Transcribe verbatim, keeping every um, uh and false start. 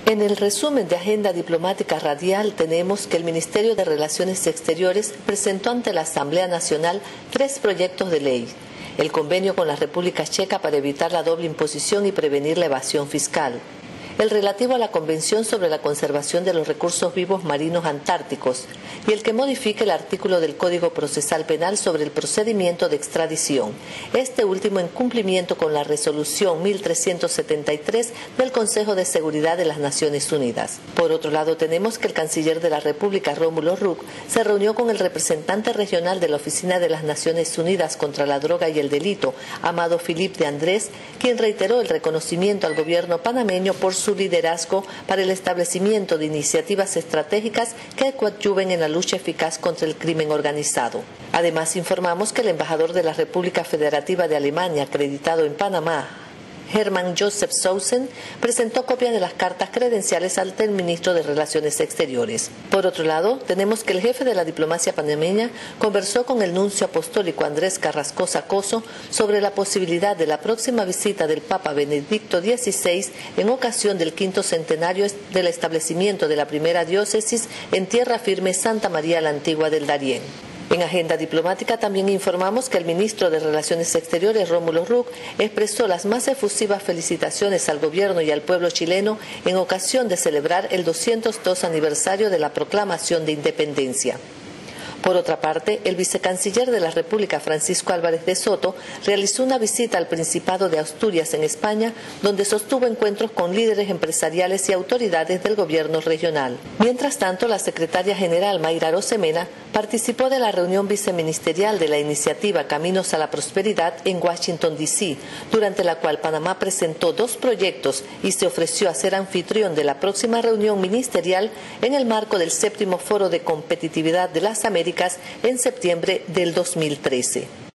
En el resumen de Agenda Diplomática Radial tenemos que el Ministerio de Relaciones Exteriores presentó ante la Asamblea Nacional tres proyectos de ley. El convenio con la República Checa para evitar la doble imposición y prevenir la evasión fiscal. El relativo a la Convención sobre la Conservación de los Recursos Vivos Marinos Antárticos y el que modifique el artículo del Código Procesal Penal sobre el procedimiento de extradición, este último en cumplimiento con la Resolución mil trescientos setenta y tres del Consejo de Seguridad de las Naciones Unidas. Por otro lado, tenemos que el canciller de la República, Rómulo Rux, se reunió con el representante regional de la Oficina de las Naciones Unidas contra la Droga y el Delito, Amado Philippe de Andrés, quien reiteró el reconocimiento al gobierno panameño por su su liderazgo para el establecimiento de iniciativas estratégicas que coadyuven en la lucha eficaz contra el crimen organizado. Además, informamos que el embajador de la República Federativa de Alemania, acreditado en Panamá, Hermann Josef Sausen, presentó copias de las cartas credenciales ante el ministro de Relaciones Exteriores. Por otro lado, tenemos que el jefe de la diplomacia panameña conversó con el nuncio apostólico Andrés Carrascosa Coso sobre la posibilidad de la próxima visita del Papa Benedicto dieciséis en ocasión del quinto centenario del establecimiento de la primera diócesis en tierra firme Santa María la Antigua del Darién. En agenda diplomática también informamos que el ministro de Relaciones Exteriores, Rómulo Rux, expresó las más efusivas felicitaciones al gobierno y al pueblo chileno en ocasión de celebrar el doscientos dos aniversario de la proclamación de independencia. Por otra parte, el vicecanciller de la República, Francisco Álvarez de Soto, realizó una visita al Principado de Asturias en España, donde sostuvo encuentros con líderes empresariales y autoridades del gobierno regional. Mientras tanto, la secretaria general Mayra Arosemena participó de la reunión viceministerial de la iniciativa Caminos a la Prosperidad en Washington, D C, durante la cual Panamá presentó dos proyectos y se ofreció a ser anfitrión de la próxima reunión ministerial en el marco del séptimo Foro de Competitividad de las Américas en septiembre del dos mil trece.